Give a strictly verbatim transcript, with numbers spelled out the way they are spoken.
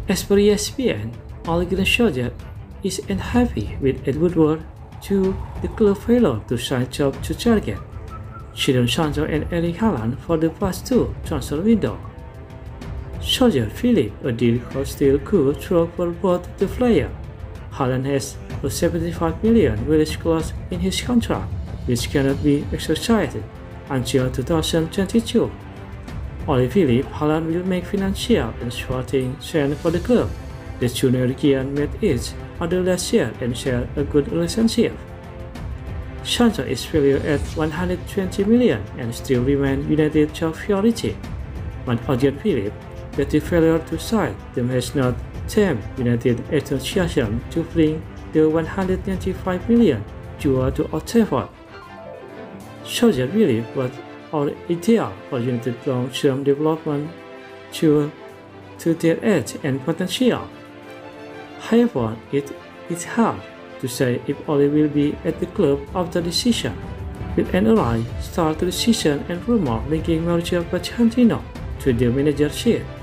As per E S P N, Ole Gunnar Solskjaer is unhappy with Ed Woodward due to the club failure to sign job to target Jadon, Sancho and Erling Haaland for the past two transfer windows. Solskjaer believes a deal still could throw for both the players. Haaland has a seventy-five million release clause in his contract, which cannot be exercised until two thousand twenty-two. Ole believes Haaland will make financial and sporting sense for the club. The two Norwegians met each other last year and share a good relationship. Sancho is valued at one hundred twenty million and still remains United's top priority. One audience believes that the failure to sign them has not tempered United's enthusiasm to bring the one hundred ninety-five million euro to Old Trafford. Solskjaer believes was our ideal for United's long-term development due to their age and potential. However, it is hard to say if Ole will be at the club after the season, with an early start to the season and rumor linking Mauricio Pochettino to the managership.